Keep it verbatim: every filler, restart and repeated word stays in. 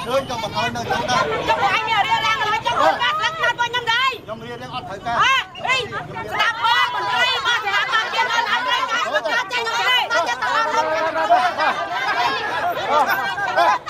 đương cho mình thôi nơi chúng ta. Trong anh nhà riêng đang nói trong một bát lắc lắc qua nhâm đây. Trong riêng đang ăn thử ca. À, đi, đạp bơ, mình đây mà thì hãng làm chuyện lên làm đây. Hãng làm chuyện lên đây.